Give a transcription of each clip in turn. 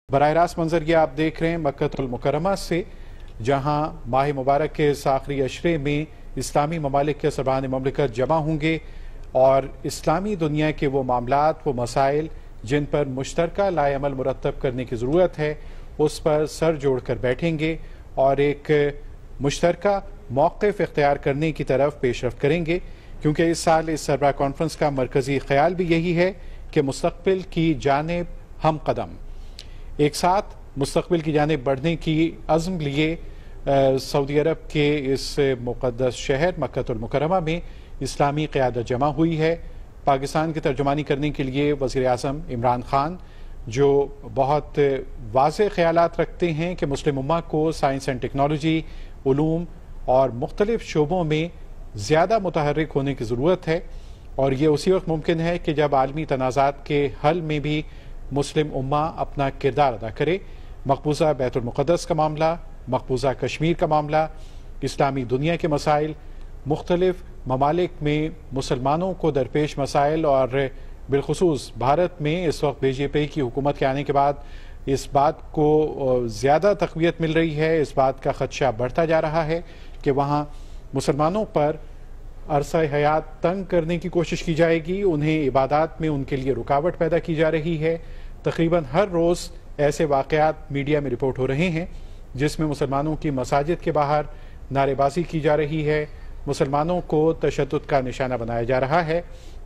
براہ راست منظر یہ آپ دیکھ رہے ہیں مکہ المکرمہ سے، جہاں ماہ مبارک کے اس آخری عشرے میں اسلامی ممالک کے سربراہان مملکت جمع ہوں گے اور اسلامی دنیا کے وہ معاملات، وہ مسائل جن پر مشترکہ لائحہ عمل مرتب کرنے کی ضرورت ہے، اس پر سر جوڑ کر بیٹھیں گے اور ایک مشترکہ موقف اختیار کرنے کی طرف پیش رفت کریں گے، کیونکہ اس سال اس سربراہ کانفرنس کا مرکزی خیال بھی یہی ہے کہ مستقبل کی جانب ہم قدم، ایک ساتھ مستقبل کی جانب بڑھنے کی عزم لیے سعودی عرب کے اس مقدس شہر مکہ المکرمہ میں اسلامی قیادت جمع ہوئی ہے۔ پاکستان کی ترجمانی کرنے کے لیے وزیر اعظم عمران خان، جو بہت واضح خیالات رکھتے ہیں کہ مسلم امہ کو سائنس اینڈ ٹیکنالوجی، علوم اور مختلف شعبوں میں زیادہ متحرک ہونے کی ضرورت ہے، اور یہ اسی وقت ممکن ہے کہ جب عالمی تنازعات کے حل میں بھی مسلم امہ اپنا کردار ادا کرے۔ مقبوضہ بیت المقدس کا معاملہ، مقبوضہ کشمیر کا معاملہ، اسلامی دنیا کے مسائل، مختلف ممالک میں مسلمانوں کو درپیش مسائل، اور بالخصوص بھارت میں اس وقت بی جے پی کی حکومت کے آنے کے بعد اس بات کو زیادہ تقویت مل رہی ہے، اس بات کا خدشہ بڑھتا جا رہا ہے کہ وہاں مسلمانوں پر عرصہ حیات تنگ کرنے کی کوشش کی جائے گی، انہیں عبادات میں ان کے لیے رکاوٹ پیدا کی جا رہی ہے۔ تقریباً ہر روز ایسے واقعات میڈیا میں رپورٹ ہو رہے ہیں جس میں مسلمانوں کی مساجد کے باہر نعرے بازی کی جا رہی ہے، مسلمانوں کو تشدد کا نشانہ بنایا جا رہا ہے،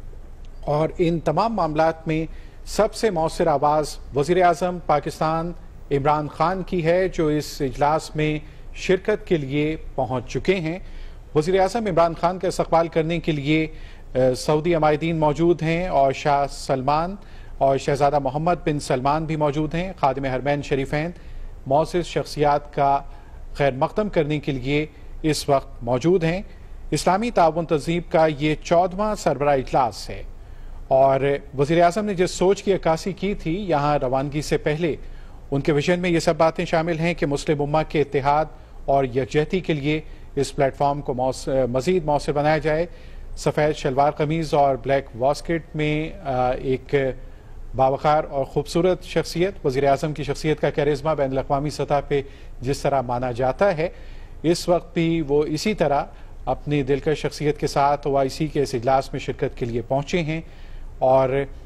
اور ان تمام معاملات میں سب سے مؤثر آواز وزیر اعظم پاکستان عمران خان کی ہے، جو اس اجلاس میں شرکت کے لیے پہنچ چکے ہیں۔ وزیر اعظم عمران خان کا استقبال کرنے کے لیے سعودی عمائدین موجود ہیں، اور شاہ سلمان اور شہزادہ محمد بن سلمان بھی موجود ہیں۔ خادم حرمین شریفین معزز شخصیات کا خیر مقدم کرنے کے لیے اس وقت موجود ہیں۔ اسلامی تعاون تنظیم کا یہ 14واں سربراہ اجلاس ہے، اور وزیر اعظم نے جس سوچ کی عکاسی کی تھی یہاں روانگی سے پہلے، ان کے ویژن میں یہ سب باتیں شامل ہیں کہ مسلم امہ کے اتحاد اور یکجہتی کے لیے اس پلیٹ فارم کو مزید مؤثر بنایا جائے۔ سفید شلوار قمیض اور بلیک واسکٹ میں ایک باوقار اور خوبصورت شخصیت، وزیر اعظم کی شخصیت کا کیرزما بین الاقوامی سطح پہ جس طرح مانا جاتا ہے، اس وقت بھی وہ اسی طرح اپنی دلکش شخصیت کے ساتھ OIC کے اس اجلاس میں شرکت کے لیے پہنچے ہیں، اور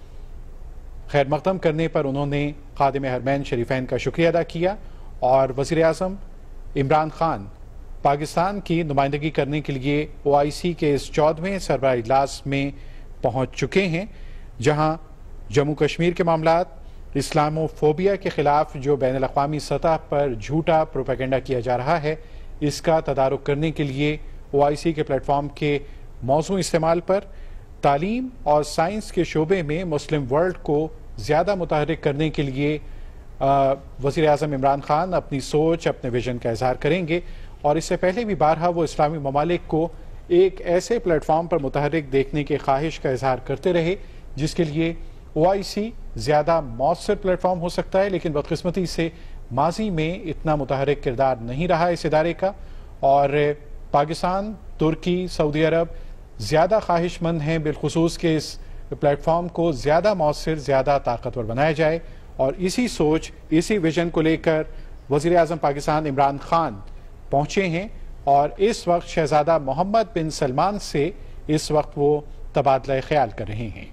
خیر مقدم کرنے پر انہوں نے خادم حرمین شریفین کا شکریہ ادا کیا، اور وزیر اعظم عمران خان پاکستان کی نمائندگی کرنے کے لیے OIC کے اس 14ویں سربراہ اجلاس میں پہنچ چکے ہیں، جہاں جموں کشمیر کے معاملات، اسلاموفوبیا کے خلاف جو بین الاقوامی سطح پر جھوٹا پروپیگنڈا کیا جا رہا ہے، اس کا تدارک کرنے کے لیے OIC کے پلیٹ فارم کے موضوع استعمال پر تعلیم اور سائنس کے شعبے میں مسلم ورلڈ کو زیادہ متحرک کرنے کے لیے وزیر اعظم عمران خان اپنی سوچ، اپنے ویژن کا اظہار کریں گے، اور اس سے پہلے بھی بارہا وہ اسلامی ممالک کو ایک ایسے پلیٹ فارم پر متحرک دیکھنے کے خواہش کا اظہار کرتے رہے جس کے لیے OIC زیادہ مؤثر پلیٹ فارم ہو سکتا ہے، لیکن بدقسمتی سے ماضی میں اتنا متحرک کردار نہیں رہا اس ادارے کا، اور پاکستان، ترکی، سعودی عرب زیادہ خواہش مند ہیں بالخصوص کہ اس پلیٹ فارم کو زیادہ مؤثر، زیادہ طاقتور بنایا جائے، اور اسی سوچ، اسی ویژن کو لے کر وزیر اعظم پاکستان عمران خان پہنچے ہیں، اور اس وقت شہزادہ محمد بن سلمان سے اس وقت وہ تبادلہ خیال کر رہے ہیں۔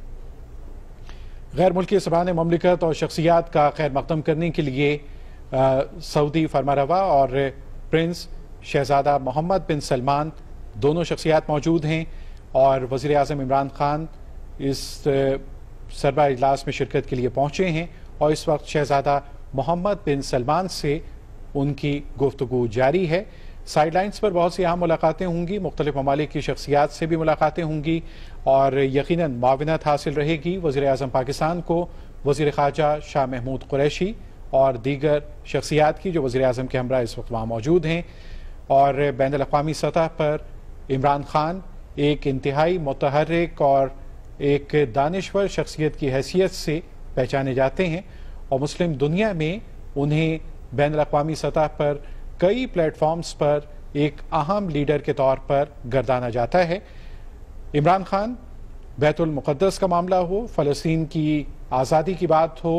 غیر ملکی سربراہان مملکت اور شخصیات کا خیر مقدم کرنے کے لیے سعودی فرمانروا اور پرنس شہزادہ محمد بن سلمان دونوں شخصیات موجود ہیں، اور وزیر اعظم عمران خان اس سربراہ اجلاس میں شرکت کے لیے پہنچے ہیں، اور اس وقت شہزادہ محمد بن سلمان سے ان کی گفتگو جاری ہے۔ سائیڈ لائنز پر بہت سی اہم ملاقاتیں ہوں گی، مختلف ممالک کی شخصیات سے بھی ملاقاتیں ہوں گی، اور یقیناً معاونت حاصل رہے گی وزیر اعظم پاکستان کو وزیر خارجہ شاہ محمود قریشی اور دیگر شخصیات کی جو وزیر اعظم کے ہمراہ اس وقت وہاں موجود ہیں، اور بین الاقوامی سطح پر عمران خان ایک انتہائی متحرک اور ایک دانشور شخصیت کی حیثیت سے پہچانے جاتے ہیں، اور مسلم دنیا میں انہیں بین الاقوامی سطح پر کئی پلیٹ فارمز پر ایک اہم لیڈر کے طور پر گردانا جاتا ہے۔ عمران خان بیت المقدس کا معاملہ ہو، فلسطین کی آزادی کی بات ہو،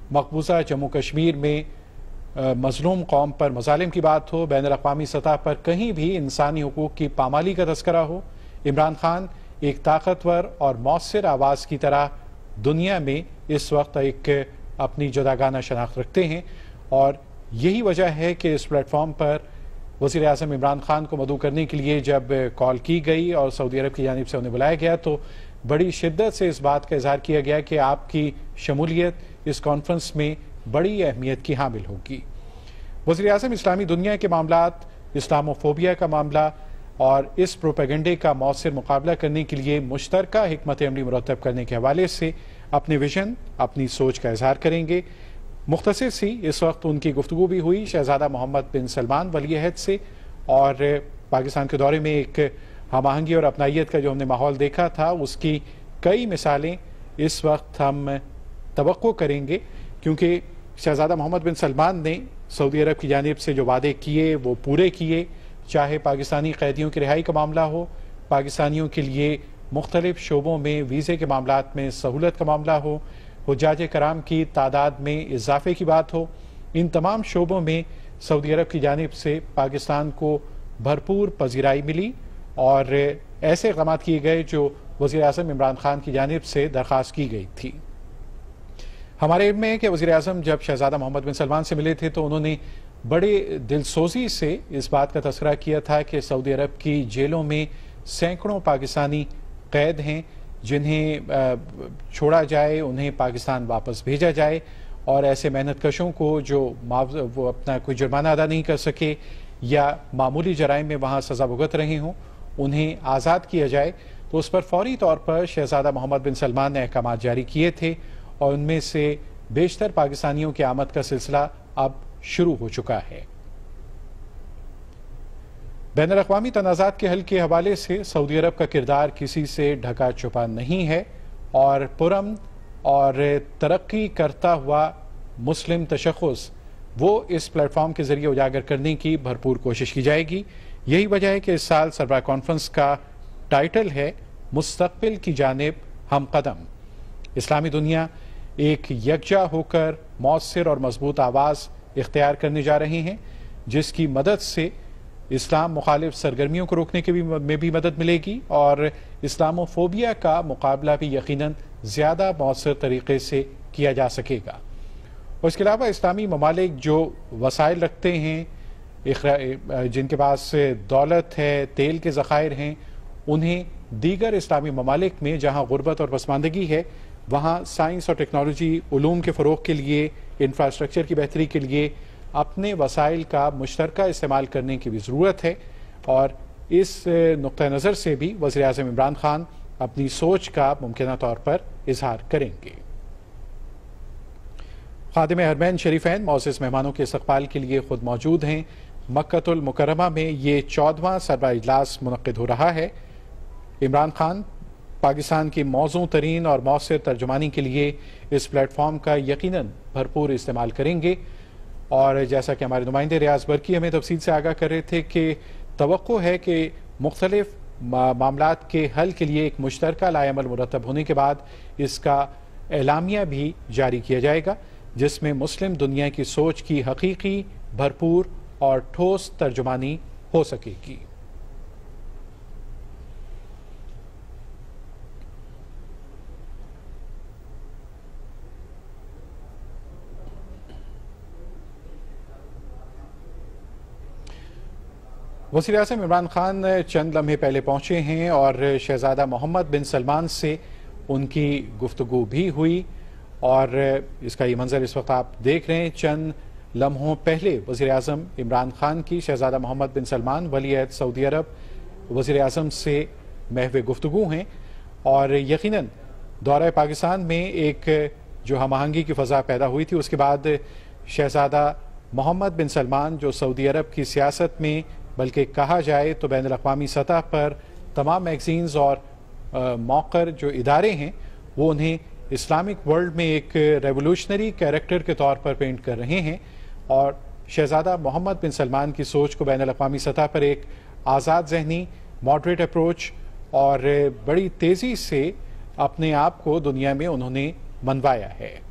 मकबूजा जम्मू कश्मीर में मजलूम कौम पर मजालिम की बात हो, बैन अल-अक़वामी सतह पर कहीं भी इंसानी हुकूक की पामाली का तस्करा हो, इमरान खान एक ताकतवर और मौसर आवाज़ की तरह दुनिया में इस वक्त एक अपनी जुदागाना शनाख्त रखते हैं। और यही वजह है कि इस प्लेटफॉर्म पर वज़ीर आज़म इमरान खान को मदऊ करने के लिए जब कॉल की गई और सऊदी अरब की जानिब से उन्हें बुलाया गया तो बड़ी शिद्दत से इस बात का इजहार किया गया कि आपकी शमूलियत इस कॉन्फ्रेंस में बड़ी अहमियत की हामिल होगी। वज़ीर आज़म इस्लामी दुनिया के मामलात, इस्लामोफोबिया का मामला और इस प्रोपेगेंडे का मौसर मुकाबला करने के लिए मुश्तरका हिकमत अमली मुरतब करने के हवाले से अपने विजन, अपनी सोच का इजहार करेंगे। मुख्तसर सी इस वक्त उनकी गुफ्तगू भी हुई शहजादा मोहम्मद बिन सलमान वली अहद से, और पाकिस्तान के दौरे में एक हम आहंगी और अपनाइयत का जो हमने माहौल देखा था उसकी कई मिसालें इस वक्त हम तवक्को करेंगे, क्योंकि शहजादा मोहम्मद बिन सलमान ने सऊदी अरब की जानिब से जो वादे किए वो पूरे किए, चाहे पाकिस्तानी कैदियों की रिहाई का मामला हो, पाकिस्तानियों के लिए मुख्तलिफ शोबों में वीज़े के मामलात में सहूलत का मामला हो, हुज्जाज कराम की तादाद में इजाफे की बात हो, इन तमाम शोबों में सऊदी अरब की जानिब से पाकिस्तान को भरपूर पजीराई मिली और ऐसे इक़दाम किए गए जो वज़ीर आज़म इमरान खान की जानिब से दरख्वास्त की गई थी। हमारे इल्म में है कि वज़ीर आज़म जब शहजादा मोहम्मद बिन सलमान से मिले थे तो उन्होंने बड़े दिलसोजी से इस बात का तस्करा किया था कि सऊदी अरब की जेलों में सैकड़ों पाकिस्तानी कैद हैं जिन्हें छोड़ा जाए, उन्हें पाकिस्तान वापस भेजा जाए, और ऐसे मेहनत कशों को जो वो अपना कोई जुर्माना अदा नहीं कर सके या मामूली जराइम में वहाँ सज़ा भुगत रहे हों उन्हें आज़ाद किया जाए। तो उस पर फौरी तौर पर शहजादा मोहम्मद बिन सलमान ने अहकाम जारी किए थे और उनमें से बेशतर पाकिस्तानियों की आमद का सिलसिला अब शुरू हो चुका है। बैन अल-अक़वामी तनाज़ात के हल के हवाले से सऊदी अरब का किरदार किसी से ढका छुपा नहीं है और पुरअमन और तरक्की करता हुआ मुस्लिम तशख़्ख़ुस वो इस प्लेटफॉर्म के जरिए उजागर करने की भरपूर कोशिश की जाएगी। यही वजह है कि इस साल सरबराह कॉन्फ्रेंस का टाइटल है मुस्तक़बिल की जानिब हम कदम। इस्लामी दुनिया एक यकजा होकर मौसर और मजबूत आवाज़ इख्तियार करने जा रहे हैं, जिसकी मदद से इस्लाम मुखालिफ सरगर्मियों को रोकने के में भी मदद मिलेगी और इस्लामोफोबिया का मुकाबला भी यकीनन ज़्यादा मौसर तरीके से किया जा सकेगा। और इसके अलावा इस्लामी ममालिक जो वसाइल रखते हैं, जिनके पास दौलत है, तेल के ज़खायर हैं, उन्हें दीगर इस्लामी ममालिक में जहाँ गुर्बत और पसमानदगी है वहाँ साइंस और टेक्नोलॉजी उलूम के फ़रोग़ के लिए, इंफ्रास्ट्रक्चर की बेहतरी के लिए अपने वसाइल का मुश्तरका इस्तेमाल करने की भी ज़रूरत है। और इस नुक्ता नज़र से भी वज़ीर आज़म इमरान खान अपनी सोच का मुमकिना तौर पर इजहार करेंगे। खादिम हरमैन शरीफैन मौज़ूज़ मेहमानों के इस्तक़बाल के लिए खुद मौजूद हैं। मक्कतुल मुकर्रमा में ये 14वां सरबराह इजलास मुनक़्क़िद हो रहा है। इमरान खान पाकिस्तान की मौज़ू तरीन और मौसर तर्जुमानी के लिए इस प्लेटफॉर्म का यकीनन भरपूर इस्तेमाल करेंगे। और जैसा कि हमारे नुमाइंदे रियाज बरकी हमें तफसील से आगाह कर रहे थे कि तवक्को है कि मुख्तलिफ मामलात के हल के लिए एक मुश्तरका लाएअमल मुरतब होने के बाद इसका एलामिया भी जारी किया जाएगा, जिसमें मुस्लिम दुनिया की सोच की हकीकी, भरपूर और ठोस तर्जुमानी हो सकेगी। वज़ीर आज़म इमरान खान चंद लम्हे पहले पहुंचे हैं और शहजादा मोहम्मद बिन सलमान से उनकी गुफ्तगू भी हुई और इसका ये मंजर इस वक्त आप देख रहे हैं। चंद लम्हों पहले वज़ीर आज़म इमरान खान की शहजादा मोहम्मद बिन सलमान वली अहद सऊदी अरब वज़ीर आज़म से महव गुफ्तगू हैं और यकीनन दौरा पाकिस्तान में एक जो हम आहंगी की फ़ज़ा पैदा हुई थी उसके बाद शहजादा मोहम्मद बिन सलमान जो सऊदी अरब की सियासत में बल्कि कहा जाए तो बैन अल-अक़वामी सतह पर तमाम मैगज़ीन्स और मौक़र जो इदारे हैं वो उन्हें इस्लामिक वर्ल्ड में एक रेवोल्यूशनरी कैरेक्टर के तौर पर पेंट कर रहे हैं और शहजादा मोहम्मद बिन सलमान की सोच को बैन अल-अक़वामी सतह पर एक आज़ाद ज़हनी, मॉडरेट अप्रोच और बड़ी तेज़ी से अपने आप को दुनिया में उन्होंने मनवाया है।